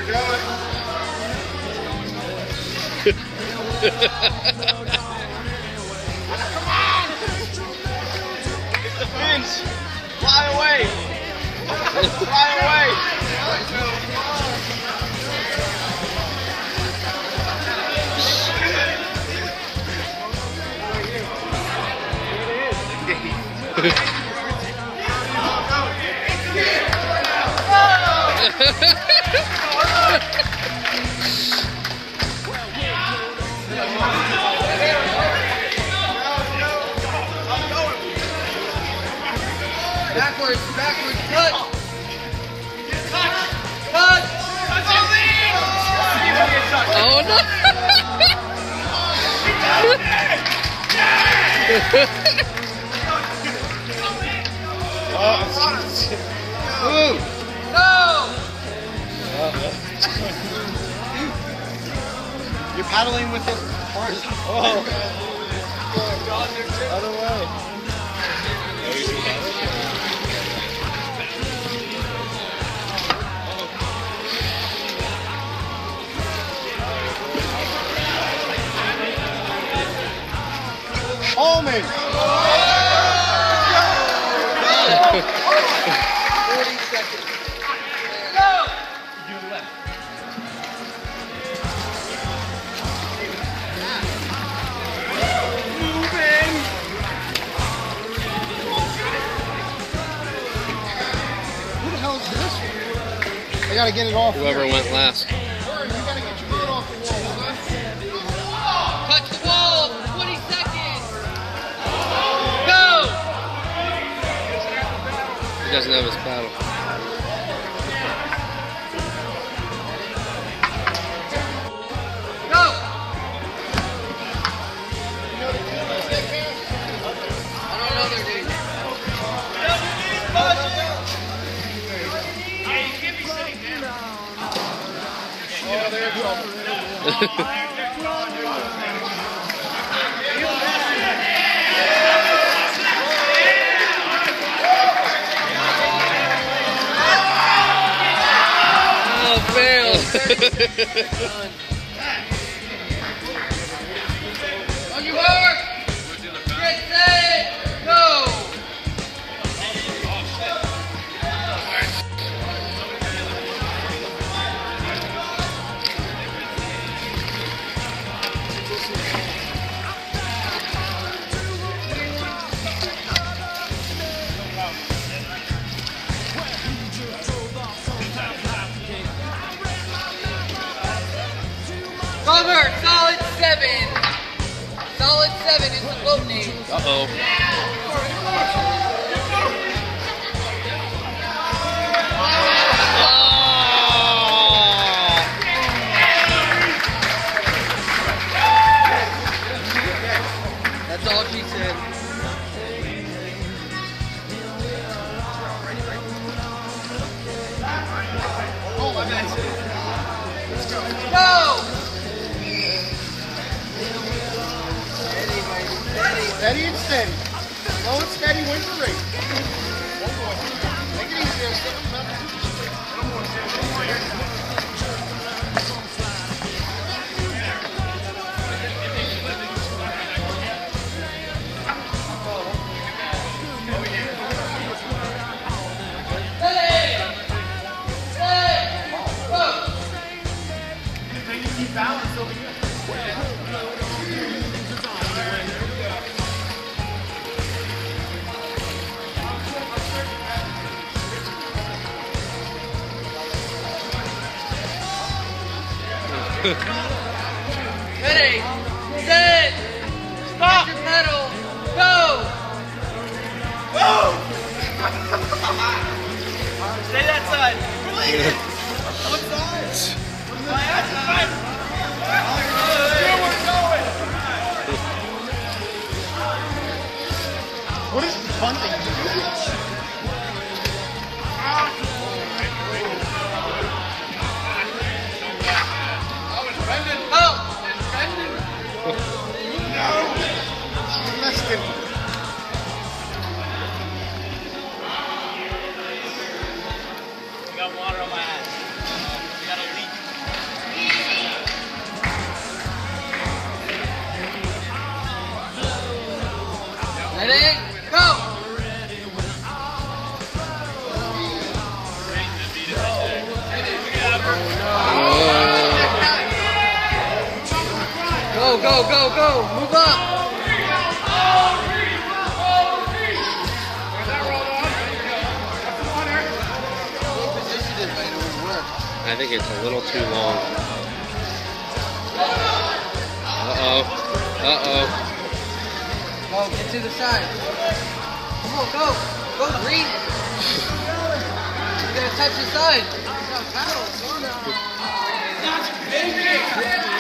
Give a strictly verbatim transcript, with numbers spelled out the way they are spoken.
Come on! Hit the fence! Fly away! Fly away! Backwards, backwards, cut! Cut! Cut! Oh no! Move! No! You're paddling with the horse. Oh. Other way. Holman! forty seconds. Go! Moving! Who the hell is this? I gotta get it off. Whoever went last. You gotta get your foot off the wall. Touch the wall! twenty seconds! Go! He doesn't have his paddle. Go! I don't know their name. Oh, there it goes. Oh, fail! On your mark! Get set! Go! Cover! Solid seven! Solid seven is the boat name. Uh-oh. That's all she said. Oh, my God. Let's go. Go! Steady and steady. Slow and steady wins the race. Make it easier. Hey! Hey! Go! Keep balance over here. Ready, set, stop your pedal, go! Go! Stay that side. Release it. What side? My side. Here we're going. What is this fun thing? Oh! No! She missed him. I got water on my ass. I got a leak. Ready? Go! Go, go, go, go! Move up! I think it's a little too long. Uh-oh. Uh-oh. Go, get to the side. Come on, go. Go, Green. You gotta touch the side.